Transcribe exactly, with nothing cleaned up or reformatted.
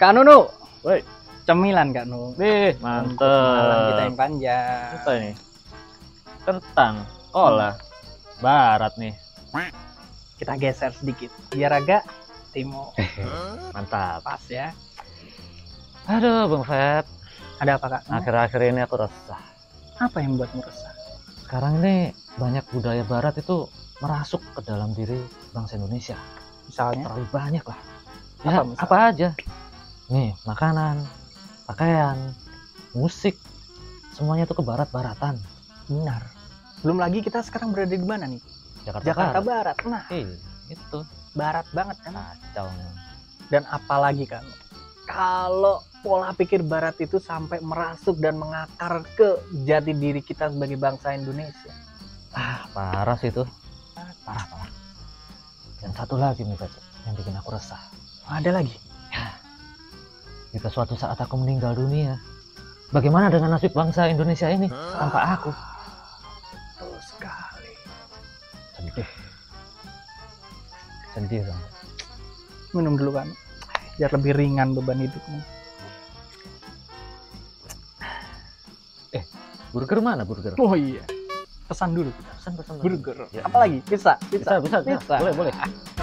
Kak Nunu, Woi, cemilan Kak Nunu. wih, Untuk malam kita mantep. yang panjang. Apa ini? Kentang, kola, barat nih. Kita geser sedikit, biar agak timur. Mantap. Pas ya. Aduh, Bang Feb. Ada apa Kak? Akhir-akhir ini aku resah. Apa yang buatmu resah? Sekarang ini banyak budaya barat itu merasuk ke dalam diri bangsa Indonesia. Misalnya? Terlalu banyak lah. Apa Ya, misalnya? apa aja. Nih, makanan, pakaian, musik, semuanya itu ke barat-baratan. Benar. Belum lagi kita sekarang berada di mana nih? Jakarta, Jakarta Barat. Barat. Nah, Eh, itu barat banget kan? kacau. Dan apalagi kan, kalau pola pikir barat itu sampai merasuk dan mengakar ke jati diri kita sebagai bangsa Indonesia. Ah, parah sih itu. Parah, parah. Dan satu lagi nih, Feb, yang bikin aku resah. Ada lagi? Jika suatu saat aku meninggal dunia, bagaimana dengan nasib bangsa Indonesia ini tanpa aku? Betul sekali. Sedih. Sedih kan? Minum dulu kan, biar lebih ringan beban hidupmu. Burger mana burger? Oh iya, pesan dulu kita. Pesan pesan Burger. Ya. Apalagi? Pizza. Bisa, bisa, bisa. Pizza. Boleh, boleh.